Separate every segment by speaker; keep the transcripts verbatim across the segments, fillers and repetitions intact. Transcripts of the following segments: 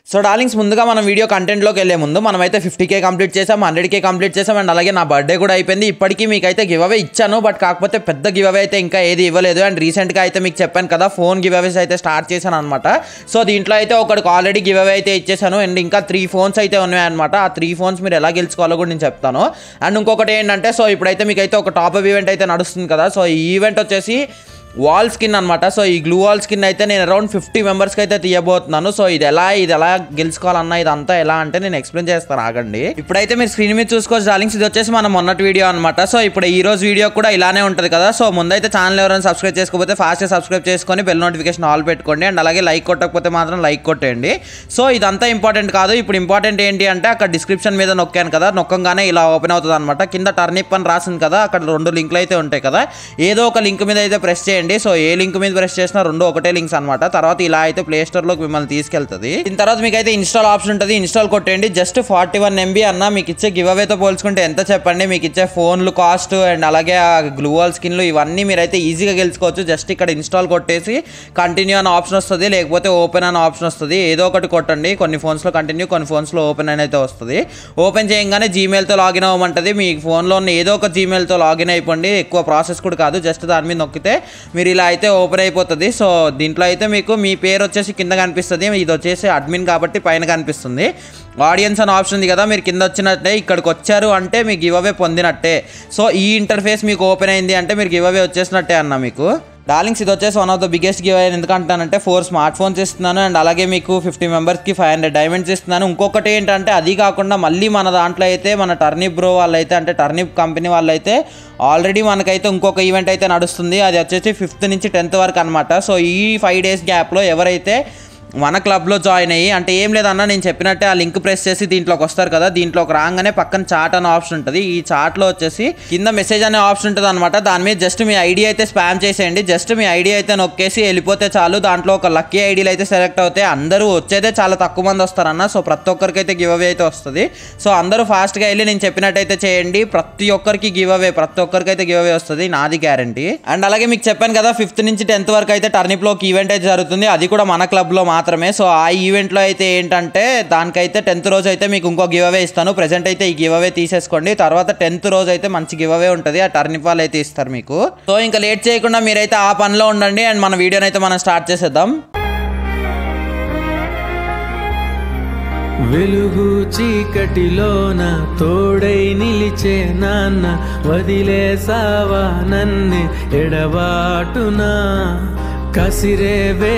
Speaker 1: So darlings ముందుగా మనం video కంటెంట్లోకి వెళ్ళే ముందు మనమైతే ఫిఫ్టీ కే కంప్లీట్ చేసాం, హండ్రెడ్ కే కంప్లీట్ చేసాం అండ్ అలాగే నా బర్త్డే కూడా అయిపోయింది. ఇప్పటికీ మీకైతే గివ్ అవే ఇచ్చాను, బట్ కాకపోతే పెద్ద గివ్ అవే అయితే ఇంకా ఏది ఇవ్వలేదు. అండ్ రీసెంట్గా అయితే మీకు చెప్పాను కదా ఫోన్ గివ్ అవేస్ అయితే స్టార్ట్ చేశాను అనమాట. సో దీంట్లో అయితే ఒకటికి ఆల్రెడీ గివ్ అవే అయితే ఇచ్చేసాను అండ్ ఇంకా త్రీ ఫోన్స్ అయితే ఉన్నాయన్నమాట. ఆ త్రీ ఫోన్స్ మీరు ఎలా గెలుచుకోవాలో కూడా నేను చెప్తాను. అండ్ ఇంకొకటి ఏంటంటే సో ఇప్పుడైతే మీకైతే ఒక టాప్ అప్ ఈవెంట్ అయితే నడుస్తుంది కదా. సో ఈ ఈవెంట్ వచ్చేసి వాల్ స్కిన్ అనమాట. సో ఈ గ్లూ వాల్ స్కిన్ అయితే నేను అరౌండ్ ఫిఫ్టీ మెంబర్స్కి అయితే తీయబోతున్నాను. సో ఇది ఎలా ఇది ఎలా గెలుచుకోవాలన్నా ఇదంతా ఎలా అంటే నేను ఎక్స్ప్లెయిన్ చేస్తాను, ఆగండి. ఇప్పుడైతే మీరు స్క్రీన్ మీద చూసుకోవచ్చు డార్లింగ్స్, ఇది వచ్చేసి మన మొన్నటి వీడియో అనమాట. సో ఇప్పుడు ఈ రోజు వీడియో కూడా ఇలానే ఉంటుంది కదా. సో ముందైతే ఛానల్ ఎవరైనా సబ్స్క్రైబ్ చేసుకోకపోతే ఫాస్ట్గా సబ్స్క్రైబ్ చేసుకొని బెల్ నోటిఫికేషన్ ఆల్ పెట్టుకోండి అండ్ అలాగే లైక్ కొట్టకపోతే మాత్రం లైక్ కొట్టేయండి. సో ఇదంతా ఇంపార్టెంట్ కాదు, ఇప్పుడు ఇంపార్టెంట్ ఏంటి అంటే అక్కడ డిస్క్రిప్షన్ మీద నొక్కాను కదా, నొక్కంగానే ఇలా ఓపెన్ అవుతుంది అనమాట. కింద టర్నిప్ అని రాసింది కదా, అక్కడ రెండు లింకులు అయితే ఉంటాయి కదా, ఏదో ఒక లింక్ మీద అయితే ప్రెస్ చేయండి. సో ఏ లింక్ మీద ప్రెస్ చేసిన రెండు ఒకటే లింక్స్ అనమాట. తర్వాత ఇలా అయితే ప్లే స్టోర్ లోకి మిమ్మల్ని తీసుకెళ్తుంది. దీని తర్వాత మీకు అయితే ఇన్స్టాల్ ఆప్షన్ ఉంటుంది, ఇన్స్టాల్ కొట్టండి. జస్ట్ ఫార్టీ వన్ ఎంబీ అన్న మీకు ఇచ్చే గివ్ అవేతో పోల్చుకుంటే ఎంత చెప్పండి, మీకు ఇచ్చే ఫోన్లు కాస్ట్ అండ్ అలాగే ఆ గ్లూ వాల్ స్కిన్లు ఇవన్నీ మీరైతే ఈజీగా గెలుచుకోవచ్చు. జస్ట్ ఇక్కడ ఇన్స్టాల్ కొట్టేసి కంటిన్యూ అనే ఆప్షన్ వస్తుంది, లేకపోతే ఓపెన్ అనే ఆప్షన్ వస్తుంది, ఏదో ఒకటి కొట్టండి. కొన్ని ఫోన్స్లో కంటిన్యూ, కొన్ని ఫోన్స్లో ఓపెన్ అని అయితే వస్తుంది. ఓపెన్ చేయగానే జీమెయిల్తో లాగిన్ అవ్వమంటుంది. మీ ఫోన్లో ఉన్న ఏదో ఒక జీమెయిల్తో లాగిన్ అయిపోండి, ఎక్కువ ప్రాసెస్ కూడా కాదు, జస్ట్ దాని మీద నొక్కితే మీరు ఇలా అయితే ఓపెన్ అయిపోతుంది. సో దీంట్లో అయితే మీకు మీ పేరు వచ్చేసి కింద కనిపిస్తుంది, ఇది వచ్చేసి అడ్మిన్ కాబట్టి పైన కనిపిస్తుంది. ఆడియన్స్ అని ఆప్షన్ ఉంది కదా, మీరు కింద వచ్చినట్టే ఇక్కడికి వచ్చారు అంటే మీకు గివ్ అవే పొందినట్టే. సో ఈ ఇంటర్ఫేస్ మీకు ఓపెన్ అయింది అంటే మీరు గివ్ అవే వచ్చేసినట్టే అన్న మీకు. డార్లింగ్స్ ఇది వచ్చేసి one of the biggest giveaway. ఎందుకంటానంటే ఫోర్ స్మార్ట్ ఫోన్స్ ఇస్తున్నాను అండ్ అలాగే మీకు ఫిఫ్టీ మెంబర్స్కి ఫైవ్ హండ్రెడ్ డైమండ్స్ ఇస్తున్నాను. ఇంకొకటి ఏంటంటే అది కాకుండా మళ్ళీ మన దాంట్లో అయితే మన టర్నిప్ బ్రో వాళ్ళైతే అంటే టర్నిప్ కంపెనీ వాళ్ళైతే ఆల్రెడీ మనకైతే ఇంకొక ఈవెంట్ అయితే నడుస్తుంది, అది వచ్చేసి ఫిఫ్త్ నుంచి టెన్త్ వరకు అనమాట. సో ఈ ఫైవ్ డేస్ గ్యాప్లో ఎవరైతే మన క్లబ్లో జాయిన్ అయ్యి అంటే ఏం లేదన్నా నేను చెప్పినట్టే ఆ లింక్ ప్రెస్ చేసి దీంట్లోకి వస్తారు కదా, దీంట్లోకి రాగానే పక్కన చాట్ అనే ఆప్షన్ ఉంటుంది. ఈ చాట్లో వచ్చేసి కింద మెసేజ్ అనే ఆప్షన్ ఉంటుంది అనమాట. దాని మీద జస్ట్ మీ ఐడి అయితే స్పామ్ చేసేయండి. జస్ట్ మీ ఐడి అయితే నొక్కేసి వెళ్ళిపోతే చాలు. దాంట్లో ఒక లక్కీ ఐడీలు అయితే సెలెక్ట్ అవుతాయి. అందరూ వచ్చేదే చాలా తక్కువ మంది వస్తారన్న. సో ప్రతి ఒక్కరికి అయితే గివ్ అవే అయితే వస్తుంది. సో అందరూ ఫాస్ట్గా వెళ్ళి నేను చెప్పినట్టయితే చేయండి. ప్రతి ఒక్కరికి గివ్ అవే ప్రతి ఒక్కరికి అయితే గివ్ అవే వస్తుంది, నాది గ్యారంటీ. అండ్ అలాగే మీకు చెప్పాను కదా ఫిఫ్త్ నుంచి టెన్త్ వరకు అయితే టర్నిప్లోకి ఈవెంట్ అయితే జరుగుతుంది, అది కూడా మన క్లబ్లో మాత్రమే. సో ఆ ఈవెంట్లో అయితే ఏంటంటే దానికైతే టెన్త్ రోజు అయితే మీకు ఇంకో గివ్ అవే ఇస్తాను. ప్రెజెంట్ అయితే ఈ గివ్ అవే తీసేసుకోండి, తర్వాత టెన్త్ రోజు అయితే మంచి గివ్ అవే ఉంటుంది, ఆ టర్నిప్ వాళ్ళు అయితే ఇస్తారు మీకు. సో ఇంకా లేట్ చేయకుండా మీరైతే ఆ పనిలో ఉండండి అండ్ మన వీడియోని అయితే మనం స్టార్ట్ చేసేద్దాం.
Speaker 2: వెలుగు చీకటిలోన తోడై నిలిచే నాన్న, వదిలేసావా నన్నే ఎడబాటునా, కసిరే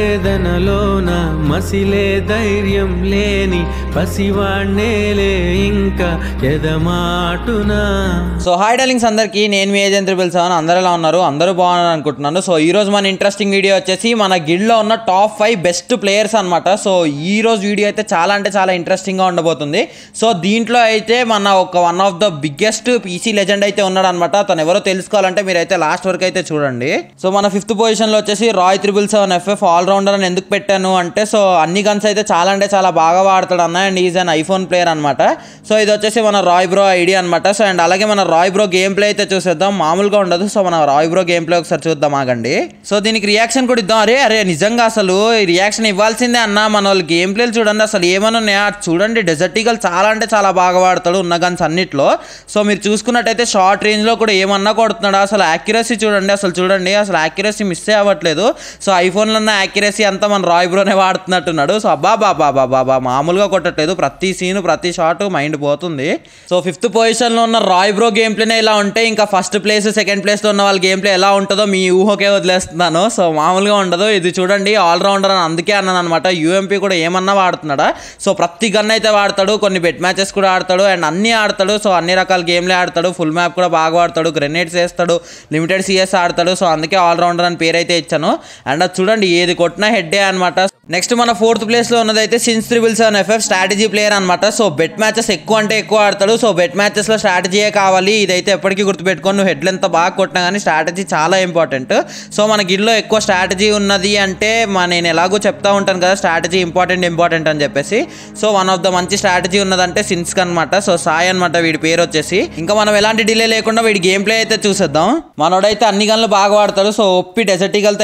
Speaker 2: వేదనలోన మసిలే ధైర్యం లేని పసివాణ్ణేలే ఇంకా ఎదమాటునా.
Speaker 1: సో హాయ్ డార్లింగ్స్ అందరికీ, నేను మీ ఏజెంట్ పిలిచాను. అందరూ ఎలా ఉన్నారు? అందరూ బాగున్నారు అనుకుంటున్నాను. సో ఈరోజు మన ఇంట్రెస్టింగ్ వీడియో వచ్చేసి మన గిల్డ్లో ఉన్న టాప్ ఫైవ్ బెస్ట్ ప్లేయర్స్ అనమాట. సో ఈరోజు వీడియో అయితే చాలా అంటే చాలా ఇంట్రెస్టింగ్గా ఉండబోతుంది. సో దీంట్లో అయితే మన ఒక one of the biggest PC legend అయితే ఉన్నాడు అనమాట. తను ఎవరో తెలుసుకోవాలంటే మీరైతే లాస్ట్ వరకు అయితే చూడండి. సో మన ఫిఫ్త్ పొజిషన్లో వచ్చేసి Roy triple seven FF allrounder అని ఎందుకు పెట్టాను అంటే సో అన్ని గన్స్ అయితే చాలా అంటే చాలా బాగా వాడతాడు అన్న and is an iPhone player అనమాట. సో ఇది వచ్చేసి మన రాయ్ బ్రో ఐడి అనమాట. సో అండ్ అలాగే మన రాయ్ బ్రో గేమ్ ప్లే అయితే చూసేద్దాం, మామూలుగా ఉండదు. సో మన రాయ్ బ్రో గేమ్ ప్లే ఒకసారి చూద్దాం, ఆగండి. సో దీనికి రియాక్షన్ కూడా ఇద్దాం. అరే అరే నిజంగా అసలు రియాక్షన్ ఇవ్వాల్సిందే అన్న. మన వాళ్ళు గేమ్ ప్లేలు చూడండి అసలు ఏమన్నా ఉన్నాయా చూడండి. డెజర్ట్ ఈగల్ చాలా అంటే చాలా బాగా వాడతాడు ఉన్న గన్స్ అన్నిట్లో. సో మీరు చూసుకున్నట్టయితే షార్ట్ రేంజ్లో కూడా ఏమన్నా కొడుతున్నాడు. అసలు యాక్యురసీ చూడండి, అసలు చూడండి అసలు యాక్యురసీ మిస్ అవ్వట్లేదు. సో ఐఫోన్లో ఉన్న యాక్యురసీ అంతా మన రాయ్ బ్రోనే వాడుతున్నట్టున్నాడు. సో అబ్బా బాబా బాబా మామూలుగా కొట్టట్లేదు, ప్రతి సీను ప్రతి షాట్ మైండ్ పోతుంది. సో ఫిఫ్త్ పొజిషన్లో ఉన్న రాయ్ బ్రో గేమ్ ప్లేనే ఇలా ఉంటే ఇంకా ఫస్ట్ ప్లేస్ సెకండ్ ప్లేస్లో ఉన్న వాళ్ళ గేమ్ ప్లే ఎలా ఉంటుందో మీ ఊహకే వదిలేస్తున్నాను. సో మామూలుగా ఉండదు. ఇది చూడండి ఆల్రౌండర్ అని అందుకే అన్నాను అనమాట. యూఎంపీ కూడా ఏమన్నా వాడుతున్నాడా. సో ప్రతి గన్ అయితే వాడతాడు, కొన్ని బెట్ మ్యాచెస్ కూడా ఆడతాడు అండ్ అన్నీ ఆడతాడు. సో అన్ని రకాల గేమ్లే ఆడతాడు, ఫుల్ మ్యాప్ కూడా బాగా ఆడతాడు, గ్రెనేడ్స్ వేస్తాడు, లిమిటెడ్ సిఎస్ ఆడతాడు. సో అందుకే ఆల్రౌండర్ అని పేరు అయితే ఇచ్చాను. అండ్ అది చూడండి ఏది కొట్టినా హెడ్డే అనమాట. నెక్స్ట్ మన ఫోర్త్ ప్లేస్లో ఉన్నదైతే Sins triple seven FF strategy player అనమాట. సో బెట్ మ్యాచెస్ ఎక్కువ అంటే ఎక్కువ ఆడతాడు. సో బెట్ మ్యాచెస్లో స్ట్రాటజీయే కావాలి, ఇదైతే ఎప్పటికీ గుర్తుపెట్టుకోండి. నువ్వు హెడ్లు ఎంత బాగా కొట్టినా కానీ స్ట్రాటజీ చాలా ఇంపార్టెంట్. సో మన గిల్లో ఎక్కువ స్ట్రాటజీ ఉన్నది అంటే మా నేను ఎలాగో చెప్తా ఉంటాను కదా స్ట్రాటజీ ఇంపార్టెంట్ ఇంపార్టెంట్ అని చెప్పేసి. సో వన్ ఆఫ్ ద మంచి స్ట్రాటజీ ఉన్నదంటే సిన్స్క్ అనమాట. సో సాయ్ అనమాట వీడి పేరు వచ్చేసి. ఇంకా మనం ఎలాంటి డిలే లేకుండా వీడి గేమ్ ప్లే అయితే చూసేద్దాం. మనోడైతే అన్ని గన్లు బాగా వాడతాడు. సో ఒప్పి డెజర్ట్ ఈగల్తో అయితే ఒకటి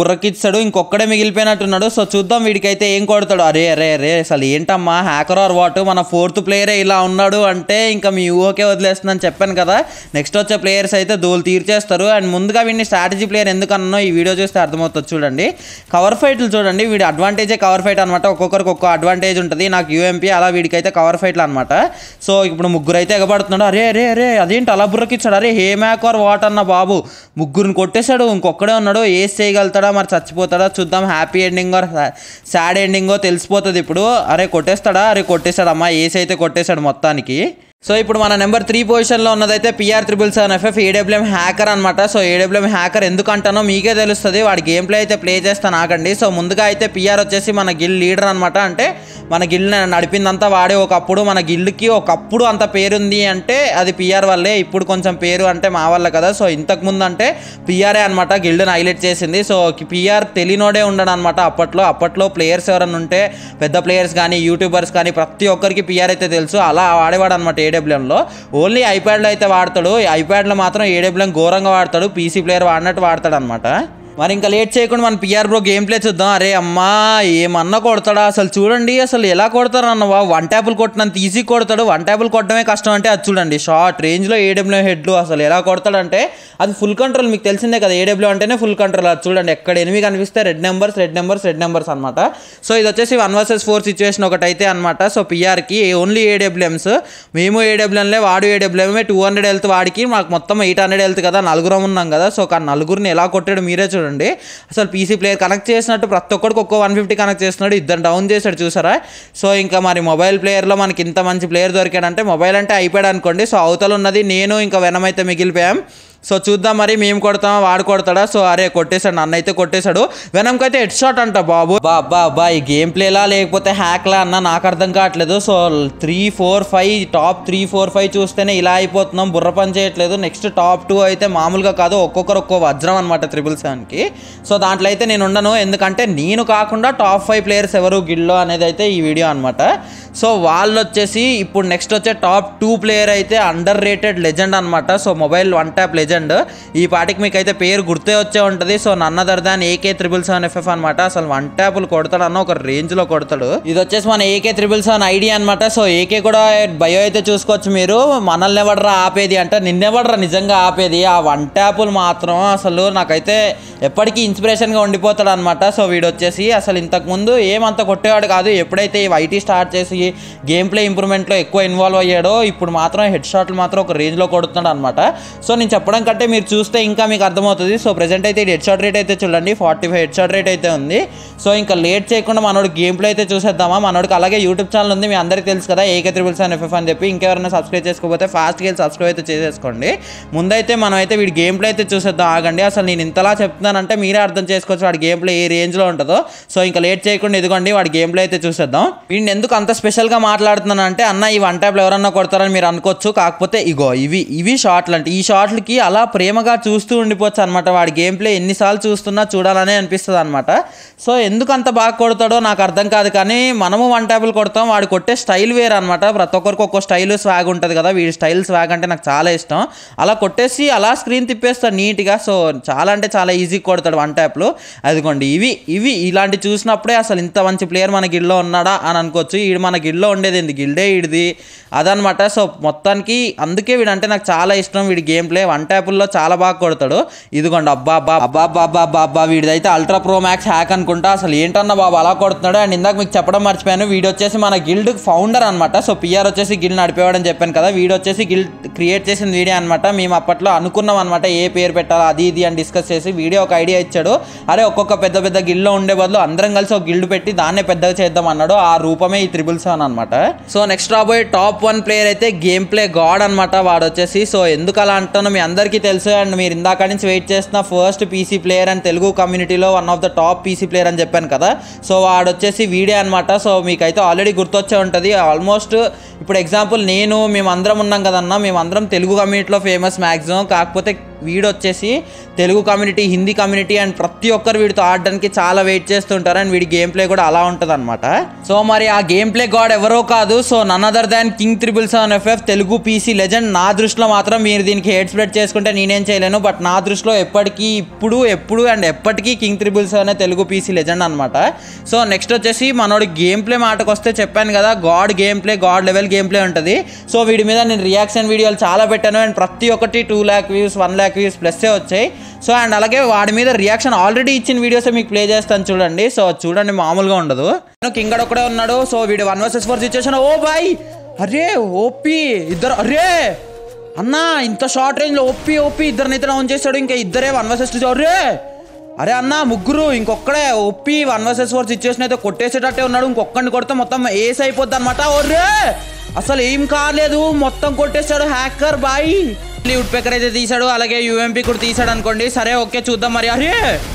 Speaker 1: బుర్రకిచ్చాడు, ఇంకొక్కడే మిగిలిపోయినట్టున్నాడు. సో చూద్దాం వీడికైతే ఏం కొడతాడు. అరే అరే అరే అసలు ఏంటమ్మా హ్యాకర్ ఆర్ వాట్, మన ఫోర్త్ ప్లేయరే ఇలా ఉన్నాడు అంటే ఇంకా మీ ఊహకే వదిలేస్తుందని చెప్పాను కదా. నెక్స్ట్ వచ్చే ప్లేయర్స్ అయితే దోలు తీర్చేస్తారు. అండ్ ముందుగా వీడిని స్ట్రాటజీ ప్లేయర్ ఎందుకన్నా ఈ వీడియో చూస్తే అర్థమవుతుంది. చూడండి కవర్ ఫైట్లు చూడండి, వీడి అడ్వాంటేజే కవర్ ఫైట్ అనమాట. ఒక్కొక్కరికి ఒక్కొక్క అడ్వాంటేజ్ ఉంటుంది. నాకు యూఎంపీ, అలా వీడికైతే కవర్ ఫైట్లు అనమాట. సో ఇప్పుడు ముగ్గురు అయితే ఎగబడుతున్నాడు. అరే అరే అరే అదేంటి అలా బుర్రకిచ్చాడు, అరే హే మ్యాక్ ఆర్ వాట్ అన్న బాబు, ముగ్గురిని కొట్టేశాడు. ఇంకొక్కడే ఉన్నాడు, ఏస్ చేయగలుగుతాడా మరి చచ్చిపోతాడా చూద్దాం. హ్యాపీ ఎండింగ్ ఆర్ సాడ్ ఎండింగో తెలిసిపోతుంది ఇప్పుడు. అరే కొట్టేస్తాడా, అరే కొట్టేశాడు అమ్మా, ఏస్ అయితే కొట్టేశాడు మొత్తానికి. సో ఇప్పుడు మన నెంబర్ త్రీ పొజిషన్లో ఉన్నదైతే PR triple seven FF AWM hacker అనమాట. సో ఏడబ్ల్యూఎం హ్యాకర్ ఎందుకంటానో మీకే తెలుస్తుంది, వాడి గేమ్ ప్లే అయితే ప్లే చేస్తాను ఆగండి. సో ముందుగా అయితే పిఆర్ వచ్చేసి మన గిల్ లీడర్ అనమాట. అంటే మన గిల్ నడిపిందంతా వాడే. ఒకప్పుడు మన గిల్డ్కి ఒకప్పుడు అంత పేరుంది అంటే అది పిఆర్ వల్లే. ఇప్పుడు కొంచెం పేరు అంటే మా వల్ల కదా. సో ఇంతకుముందు అంటే పిఆర్ఏ అనమాట గిల్డ్ని హైలైట్ చేసింది. సో పిఆర్ తెలియనోడే ఉండడు అనమాట అప్పట్లో. అప్పట్లో ప్లేయర్స్ ఎవరైనా ఉంటే పెద్ద ప్లేయర్స్ కానీ యూట్యూబర్స్ కానీ ప్రతి ఒక్కరికి పిఆర్ అయితే తెలుసు. అలా వాడేవాడు అనమాట ఏడబ్ల్యూఎంలో. ఓన్లీ ఐప్యాడ్లో అయితే వాడతాడు, ఐప్యాడ్లో మాత్రం ఏడబ్ల్యూఎం ఘోరంగా వాడతాడు, పీసీ ప్లేయర్ వాడినట్టు వాడతాడు అనమాట. మరి ఇంకా లేట్ చేయకుండా మన పిఆర్ బ్రో గేమ్ ప్లే చూద్దాం. అరే అమ్మా ఏమన్నా కొడతాడా అసలు, చూడండి అసలు ఎలా కొడతారు అన్న, వన్ ట్యాపులు కొట్టినంత ఈజీ కొడతాడు. వన్ ట్యాపులు కొట్టడమే కష్టం అంటే అది చూడండి, షార్ట్ రేంజ్లో ఏడబ్ల్యూ హెడ్లు అసలు ఎలా కొడతాడంటే అది ఫుల్ కంట్రోల్. మీకు తెలిసిందే కదా ఏడబ్ల్యూ అంటేనే ఫుల్ కంట్రోల్. అది చూడండి ఎక్కడ ఎనిమిది కనిపిస్తే red numbers red numbers red numbers అనమాట. సో ఇది వచ్చేసి వన్ వర్సెస్ ఫోర్ సిచ్యువేషన్ ఒకటైతే అనమాట. సో పిఆర్కి ఓన్లీ ఏడబ్ల్యూఎమ్స్, మేము ఏడబ్ల్యూఎంలే వాడు ఏడబ్ల్యూఎంఏ. టూ హండ్రెడ్ హెల్త్ వాడికి, మాకు మొత్తం ఎయిట్ హండ్రెడ్ హెల్త్ కదా, నలుగురం ఉన్నాం కదా. సో కానీ నలుగురిని ఎలా కొట్టాడు మీరే చూడండి. అసలు పీసీ ప్లేయర్ కనెక్ట్ చేసినట్టు ప్రతి ఒక్కడికి ఒక్కో వన్ ఫిఫ్టీ కనెక్ట్ చేస్తున్నాడు, ఇద్దరు డౌన్ చేశాడు చూసారా. సో ఇంకా మరి మొబైల్ ప్లేయర్లో మనకి ఇంత మంచి ప్లేయర్ దొరికాడంటే, మొబైల్ అంటే అయిపోయాడు అనుకోండి. సో అవతల ఉన్నది నేను ఇంకా వెనమ్ అయితే మిగిలిపోయాం. సో చూద్దాం మరి మేము కొడతామా వాడు కొడతాడా. సో అరే కొట్టేశాడు, నన్ను అయితే కొట్టేశాడు. వెనమ్కైతే హెడ్ షాట్ అంట బాబు. బా బా బా ఈ గేమ్ ప్లేలా లేకపోతే హ్యాక్లా అన్న నాకు అర్థం కావట్లేదు. So three four five top three four five చూస్తేనే ఇలా అయిపోతున్నాం, బుర్ర పని చేయట్లేదు. నెక్స్ట్ టాప్ టూ అయితే మామూలుగా కాదు, ఒక్కొక్కరు ఒక్కో వజ్రం అనమాట త్రిబుల్ సెవెన్కి. సో దాంట్లో అయితే నేను ఉండను, ఎందుకంటే నేను కాకుండా టాప్ ఫైవ్ ప్లేయర్స్ ఎవరు గిల్లో అనేది అయితే ఈ వీడియో అనమాట. సో వాళ్ళు వచ్చేసి ఇప్పుడు నెక్స్ట్ వచ్చే టాప్ టూ ప్లేయర్ అయితే అండర్ రేటెడ్ లెజెండ్ అనమాట. So mobile one tap legend, ఈ పాటికి మీకు అయితే పేరు గుర్తే వచ్చే ఉంటుంది. So none other than AK triple seven FF అనమాట. అసలు వన్ ట్యాపులు కొడతాడు అన్న ఒక రేంజ్ లో కొడతాడు. ఇది వచ్చేసి మన ఏకే త్రిబుల్ సెవెన్ ఐడి అనమాట. సో ఏకే కూడా బయో అయితే చూసుకోవచ్చు మీరు. మనల్ని ఎవడరా ఆపేది అంటే నిన్నెవడరా నిజంగా ఆపేది. ఆ వన్ ట్యాపులు మాత్రం అసలు నాకైతే ఎప్పటికీ ఇన్స్పిరేషన్గా ఉండిపోతాడు అనమాట. సో వీడు వచ్చేసి అసలు ఇంతకుముందు ఏమంత కొట్టేవాడు కాదు, ఎప్పుడైతే ఈ ఐటీ స్టార్ట్ చేసి గేమ్ ప్లే ఇంప్రూవ్మెంట్లో ఎక్కువ ఇన్వాల్వ్ అయ్యాడో ఇప్పుడు మాత్రం హెడ్ షాట్లు మాత్రం ఒక రేంజ్లో కొడుతున్నాడు అనమాట. సో నేను చెప్పడం కంటే మీరు చూస్తే ఇంకా మీకు అర్థమవుతుంది. సో ప్రెజెంట్ అయితే హెడ్ షాట్ రేట్ అయితే చూడండి forty five head shot rate అయితే ఉంది. సో ఇంకా లేట్ చేయకుండా మనోడు గేమ్ ప్లే అయితే చూసేద్దామా. మనోడికి అలాగే యూట్యూబ్ ఛానల్ ఉంది, మీ అందరికీ తెలుసు కదా, ఏకే త్రిబుల్ సెవెన్ ఎఫ్ఎఫ్ అని చెప్పి. ఇంకెవరైనా సబ్స్క్రైబ్ చేసుకోకపోతే ఫాస్ట్గా వెళ్ళి సబ్స్క్రైబ్ అయితే చేసేసుకోండి. ముందైతే మనం అయితే వీడి గేమ్ ప్లే అయితే చూసేద్దాం ఆగండి. అసలు నేను ఇంతలా చెప్తున్నానంటే మీరే అర్థం చేసుకోవచ్చు వాడి గేమ్ ప్లే ఏ రేంజ్లో ఉంటుందో. సో ఇంకా లేట్ చేయకుండా ఇదిగోండి వాడి గేమ్ ప్లే అయితే చూసేద్దాం. వీడిని ఎందుకు అంత స్పెషల్గా మాట్లాడుతున్నాను అంటే, అన్న ఈ వన్ ట్యాప్లో ఎవరన్నా కొడతారని మీరు అనుకోవచ్చు, కాకపోతే ఇగో ఇవి ఇవి షాట్లు అంటే ఈ షాట్లకి అలా ప్రేమగా చూస్తూ ఉండిపోవచ్చు అనమాట. వాడి గేమ్ ప్లే ఎన్నిసార్లు చూస్తున్నా చూడాలనే అనిపిస్తుంది అనమాట. సో ఎందుకు అంత బాగా కొడతాడో నాకు అర్థం కాదు, కానీ మనము వన్ ట్యాపులు కొడతాం. వాడు కొట్టే స్టైల్ వేరు అనమాట. ప్రతి ఒక్కరికి ఒక్కో స్టైల్ స్వాగ్ ఉంటుంది కదా, వీడి స్టైల్ స్వాగ్ అంటే నాకు చాలా ఇష్టం. అలా కొట్టేసి అలా స్క్రీన్ తిప్పేస్తాడు నీట్గా. సో చాలా అంటే చాలా ఈజీగా కొడతాడు వన్ ట్యాప్లు. అదిగోండి ఇవి ఇవి ఇలాంటి చూసినప్పుడే అసలు ఇంత మంచి ప్లేయర్ మన గిల్డ్లో ఉన్నాడా అని అనుకోవచ్చు. వీడు మన గిల్డ్లో ఉండేది ఏంది, గిల్డే వీడిది అదనమాట. సో మొత్తానికి అందుకే వీడంటే నాకు చాలా ఇష్టం. వీడి గేమ్ ప్లే వన్ ట్యాపుల్లో చాలా బాగా కొడతాడు. ఇదిగోండి అబ్బా అబ్బా అబ్బా అబ్బా అబ్బా అబ్బా వీడిదైతే అల్ట్రా ప్రో మ్యాక్స్ హ్యాక్ అనుకుంటా. అసలు ఏంటన్నా బాబు అలా కొడుతున్నాడు. అండ్ ఇందాక మీకు చెప్పడం మర్చిపోయాను, వీడు వచ్చేసి మన గిల్డ్ ఫౌండర్ అనమాట. సో పిఆర్ వచ్చేసి గిల్డ్ నడిపేవాడని చెప్పాను కదా, వీడు వచ్చేసి గిల్డ్ క్రియేట్ చేసిన వీడియో అనమాట. మేము అప్పట్లో అనుకున్నాం అనమాట ఏ పేరు పెట్టాలి అది ఇది అని డిస్కస్ చేసి వీడియో ఒక ఐడియా ఇచ్చాడు. అరే ఒక్కొక్క పెద్ద పెద్ద గిల్డ్లో ఉండే బదులు అందరం కలిసి ఒక గిల్డ్ పెట్టి దాన్నే పెద్దగా చేద్దాం అన్నాడు. ఆ రూపమే ఈ త్రిబుల్ సెవెన్ అనమాట. సో నెక్స్ట్ రాబోయే టాప్ వన్ ప్లేయర్ అయితే గేమ్ ప్లే గాడ్ అనమాట వాడు వచ్చేసి. సో ఎందుకు అలా అంటానో మీ అందరికీ తెలుసు. అండ్ మీరు ఇందాక నుంచి వెయిట్ చేస్తున్న first PC player and Telugu కమ్యూనిటీలో one of the top PC player అని చెప్పాను కదా. సో వాడు వచ్చేసి వీడే అనమాట. సో మీకైతే ఆల్రెడీ గుర్తొచ్చే ఉంటుంది. ఆల్మోస్ట్ ఇప్పుడు ఎగ్జాంపుల్ నేను మేమందరం ఉన్నాం కదన్నా, మేమందరం తెలుగు కమ్యూనిటీలో ఫేమస్ మ్యాక్సిమం. కాకపోతే వీడు వచ్చేసి Telugu community, Hindi community and ప్రతి ఒక్కరు వీడితో ఆడడానికి చాలా వెయిట్ చేస్తుంటారు. అండ్ వీడి గేమ్ ప్లే కూడా అలా ఉంటుంది అనమాట. సో మరి ఆ గేమ్ ప్లే గాడ్ ఎవరో కాదు, so none other than king triple seven FF, Telugu PC legend. నా దృష్టిలో మాత్రం మీరు దీనికి హేట్ స్ప్రెడ్ చేసుకుంటే నేనేం చేయలేను, బట్ నా దృష్టిలో ఎప్పటికీ ఇప్పుడు ఎప్పుడు అండ్ ఎప్పటికీ king triple seven Telugu PC legend అనమాట. సో నెక్స్ట్ వచ్చేసి మనోడి గేమ్ ప్లే మాటకు వస్తే చెప్పాను కదా, god game play, god level game play ఉంటుంది. సో వీడి మీద నేను రియాక్షన్ వీడియోలు చాలా పెట్టాను అండ్ ప్రతి ఒక్కటి two lakh views one lakh views ప్లస్సే వచ్చాయి. సో అండ్ అలాగే వాడి మీద రియాక్షన్ ఆల్రెడీ ఇచ్చిన వీడియోస్ మీకు ప్లే చేస్తాను చూడండి. సో చూడండి మామూలుగా ఉండదు. కింగడ్ ఒక్కడే ఉన్నాడు. సో వీడు one versus four situation. Oh boy, అరే ఓపీ ఇద్దరు, అరే అన్నా ఇంత షార్ట్ రేంజ్లో ఓపీ ఓపీ ఇద్దరినైతే ఆన్ చేశాడు. ఇంకా ఇద్దరే వన్ వర్సెస్ టూ. అరే అరే అన్న ముగ్గురు, ఇంకొక్కడే OP one versus four situation అయితే కొట్టేసేటట్టే ఉన్నాడు. ఇంకొక్కడిని కొడితే మొత్తం ఏస్ అయిపోద్ది అనమాట. ఒర్రే అసలు ఏం కాలేదు, మొత్తం కొట్టేశాడు హ్యాకర్ బాయ్. వుడ్ పెకర్ అయితే తీసాడు, అలాగే యూఎంపీ కూడా తీసాడు అనుకోండి. సరే ఓకే చూద్దాం మరి. అరే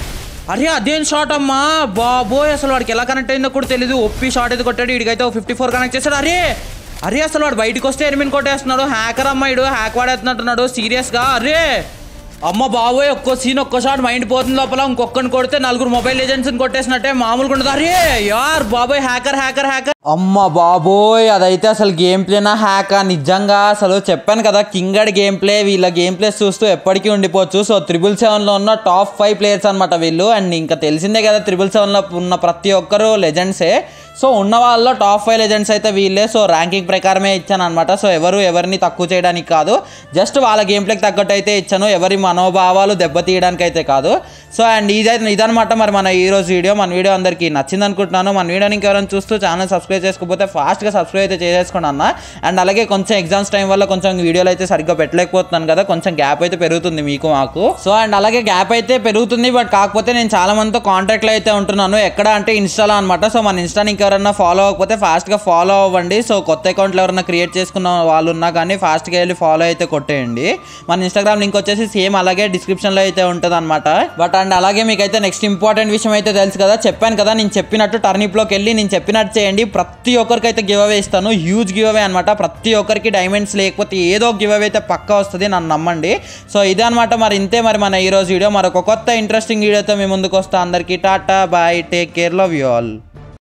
Speaker 1: అరే అదేం షాట్ అమ్మా బాబోయ్, అసలు వాడికి ఎలా కనెక్ట్ అయిందో కూడా తెలీదు. ఒప్పి షాట్ అయితే కొట్టాడు, వీడికైతే ఫిఫ్టీ ఫోర్ కనెక్ట్ చేశాడు. అరే అరే అసలు వాడు బయటకు వస్తే ఎనిమిది కొట్టేస్తున్నాడు. హ్యాకర్ అమ్మ ఇడు, హ్యాక్ వాడేస్తున్నట్టున్నాడు సీరియస్గా. అరే అమ్మ బాబోయ్, ఒక్కో సీన్ ఒక్కో షాట్ మైండ్ పోతుంది లోపల. ఇంకొక్కరిని కొడితే నలుగురు మొబైల్ లెజెండ్స్ని కొట్టేసినట్టే మామూలుగా ఉండదు. అరే యార్ బాబోయ్, హ్యాకర్ హ్యాకర్ హ్యాకర్. అమ్మ బాబోయ్, అదైతే అసలు గేమ్ ప్లేనా హ్యాకా నిజంగా. అసలు చెప్పాను కదా, కింగడ్ గేమ్ ప్లే, వీళ్ళ గేమ్ ప్లేస్ చూస్తూ ఎప్పటికీ ఉండిపోవచ్చు. సో త్రిబుల్ సెవెన్లో ఉన్న టాప్ ఫైవ్ ప్లేయర్స్ అనమాట వీళ్ళు. అండ్ ఇంకా తెలిసిందే కదా, త్రిబుల్ సెవెన్లో ఉన్న ప్రతి ఒక్కరు లెజెండ్సే. సో ఉన్న వాళ్ళలో టాప్ ఫైవ్ లెజెండ్స్ అయితే వీళ్ళే. సో ర్యాంకింగ్ ప్రకారమే ఇచ్చాను అనమాట. సో ఎవరు ఎవరిని తక్కువ చేయడానికి కాదు, జస్ట్ వాళ్ళ గేమ్ ప్లేకి తగ్గట్టు అయితే ఇచ్చాను, ఎవరి మనోభావాలు దెబ్బతీయడానికి అయితే కాదు. సో అండ్ ఇదైతే ఇదనమాట మరి మన ఈరోజు వీడియో. మన వీడియో అందరికీ నచ్చింది అనుకుంటున్నాను. మన వీడియోని ఇంకెవరైనా చూస్తూ ఛానల్ సబ్స్క్రైబ్ చేసుకోకపోతే ఫాస్ట్గా సబ్స్క్రైబ్ అయితే చేసేసుకోండి అన్న. అండ్ అలాగే కొంచెం ఎగ్జామ్స్ టైం వల్ల కొంచెం వీడియోలు అయితే సరిగ్గా పెట్టలేకపోతున్నాను కదా, కొంచెం గ్యాప్ అయితే పెరుగుతుంది మీకు మాకు. సో అండ్ అలాగే గ్యాప్ అయితే పెరుగుతుంది, బట్ కాకపోతే నేను చాలా మందితో కాంటాక్ట్లో అయితే ఉంటున్నాను. ఎక్కడ అంటే ఇన్స్టాలో అనమాట. సో మన ఇన్స్టాని ఇంకెవరన్నా ఫాలో అవ్వకపోతే ఫాస్ట్గా ఫాలో అవ్వండి. సో కొత్త అకౌంట్లు ఎవరైనా క్రియేట్ చేసుకున్న వాళ్ళు ఉన్నా కానీ ఫాస్ట్గా వెళ్ళి ఫాలో అయితే కొట్టేయండి. మన ఇన్స్టాగ్రామ్ లింక్ వచ్చేసి సేమ్ అలాగే డిస్క్రిప్షన్లో అయితే ఉంటుంది అనమాట. బట్ అండ్ అలాగే మీకైతే నెక్స్ట్ ఇంపార్టెంట్ విషయం అయితే తెలుసు కదా, చెప్పాను కదా, నేను చెప్పినట్టు టర్నిప్లోకి వెళ్ళి నేను చెప్పినట్టు చేయండి. ప్రతి ఒక్కరికి అయితే గివ్ అవే ఇస్తాను, హ్యూజ్ గివ్ అవే అనమాట. ప్రతి ఒక్కరికి డైమండ్స్ లేకపోతే ఏదో గివ్ అవే అయితే పక్కా వస్తుంది, నన్ను నమ్మండి. సో ఇదే అనమాట మరి. ఇంతే మరి మన ఈరోజు వీడియో. మరొక కొత్త ఇంట్రెస్టింగ్ వీడియోతో మీ ముందుకు వస్తా. అందరికీ tata bye, take care, love you all.